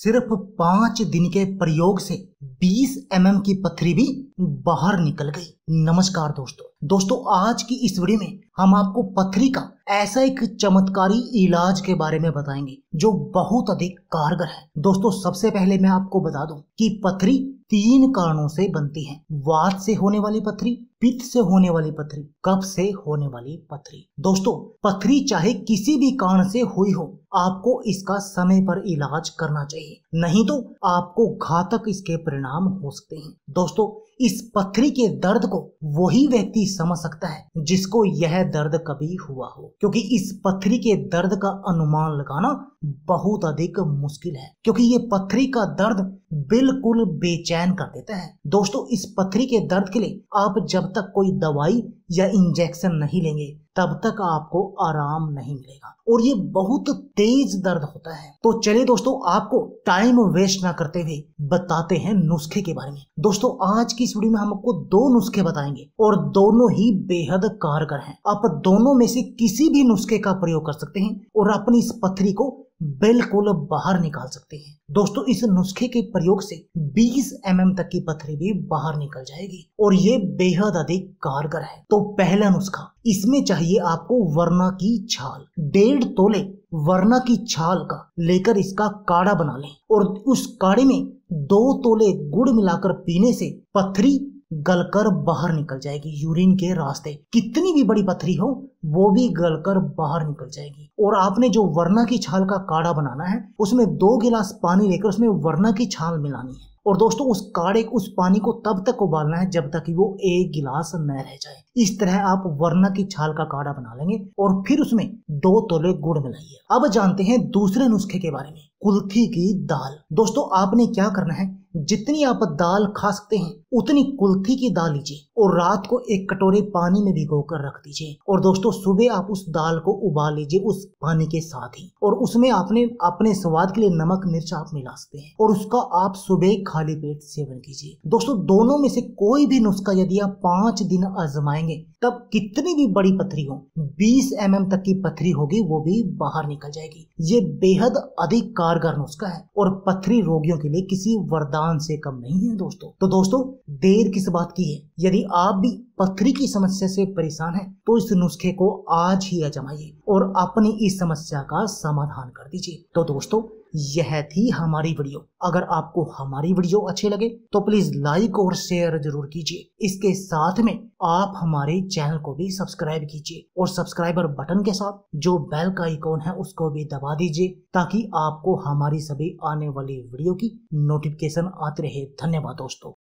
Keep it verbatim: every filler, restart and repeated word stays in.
सिर्फ पांच दिन के प्रयोग से बीस एम एम की पथरी भी बाहर निकल गई। नमस्कार दोस्तों दोस्तों आज की इस वीडियो में हम आपको पथरी का ऐसा एक चमत्कारी इलाज के बारे में बताएंगे जो बहुत अधिक कारगर है। दोस्तों सबसे पहले मैं आपको बता दूं कि पथरी तीन कारणों से बनती है। वात से होने वाली पथरी, पित्त से होने वाली पथरी, कफ से होने वाली पथरी। दोस्तों पथरी चाहे किसी भी कारण से हुई हो, आपको इसका समय पर इलाज करना चाहिए, नहीं तो आपको घातक इसके परिणाम हो सकते हैं। दोस्तों इस पथरी के दर्द को वही व्यक्ति समझ सकता है जिसको यह दर्द कभी हुआ हो, क्योंकि इस पथरी के दर्द का अनुमान लगाना बहुत अधिक मुश्किल है, क्योंकि ये पथरी का दर्द बिल्कुल बेचैन कर देता है। दोस्तों इस पथरी के दर्द के लिए आप जब तक कोई दवाई या इंजेक्शन नहीं लेंगे तब तक आपको आराम नहीं मिलेगा, और ये बहुत तेज दर्द होता है। तो चलिए दोस्तों आपको टाइम वेस्ट ना करते हुए बताते हैं नुस्खे के बारे में। दोस्तों आज की इस वीडियो में हम आपको दो नुस्खे बताएंगे और दोनों ही बेहद कारगर हैं। आप दोनों में से किसी भी नुस्खे का प्रयोग कर सकते हैं और अपनी इस पथरी को बिल्कुल बाहर निकाल सकते हैं। दोस्तों इस नुस्खे के प्रयोग से बीस एम एम तक की पथरी भी बाहर निकल जाएगी और ये बेहद अधिक कारगर है। तो पहला नुस्खा, इसमें चाहिए आपको वरना की छाल। डेढ़ तोले वरना की छाल का लेकर इसका काढ़ा बना लें और उस काढ़े में दो तोले गुड़ मिलाकर पीने से पथरी गलकर बाहर निकल जाएगी। यूरिन के रास्ते कितनी भी बड़ी पथरी हो वो भी गलकर बाहर निकल जाएगी। और आपने जो वरना की छाल का काढ़ा बनाना है उसमें दो गिलास पानी लेकर उसमें वरना की छाल मिलानी है, और दोस्तों उस काढ़े उस पानी को तब तक उबालना है जब तक कि वो एक गिलास न रह जाए। इस तरह आप वरना की छाल का काढ़ा बना लेंगे और फिर उसमें दो तोले गुड़ मिलाइए। अब जानते हैं दूसरे नुस्खे के बारे में, कुल्थी की दाल। दोस्तों आपने क्या करना है, जितनी आप दाल खा सकते हैं उतनी कुल्थी की दाल लीजिए और रात को एक कटोरे पानी में भिगो कर रख दीजिए, और दोस्तों सुबह आप उस दाल को उबाल लीजिए उस पानी के साथ ही, और उसमें आपने अपने स्वाद के लिए नमक मिर्च आप मिला सकते हैं और उसका आप सुबह खाली पेट सेवन कीजिए। दोस्तों दोनों में से कोई भी नुस्खा यदि आप पांच दिन आजमाएंगे तब कितनी भी बड़ी पथरी हो, बीस एम एम तक की पथरी होगी वो भी बाहर निकल जाएगी। ये बेहद अधिक कारगर नुस्खा है और पथरी रोगियों के लिए किसी वरदान से कम नहीं है। दोस्तों तो दोस्तों देर किस बात की है, यदि आप भी पथरी की समस्या से परेशान हैं तो इस नुस्खे को आज ही आजमाइए और अपनी इस समस्या का समाधान कर दीजिए। तो दोस्तों यह थी हमारी वीडियो। अगर आपको हमारी वीडियो अच्छी लगे तो प्लीज लाइक और शेयर जरूर कीजिए। इसके साथ में आप हमारे चैनल को भी सब्सक्राइब कीजिए और सब्सक्राइबर बटन के साथ जो बेल का आइकॉन है उसको भी दबा दीजिए ताकि आपको हमारी सभी आने वाली वीडियो की नोटिफिकेशन आती रहे। धन्यवाद दोस्तों।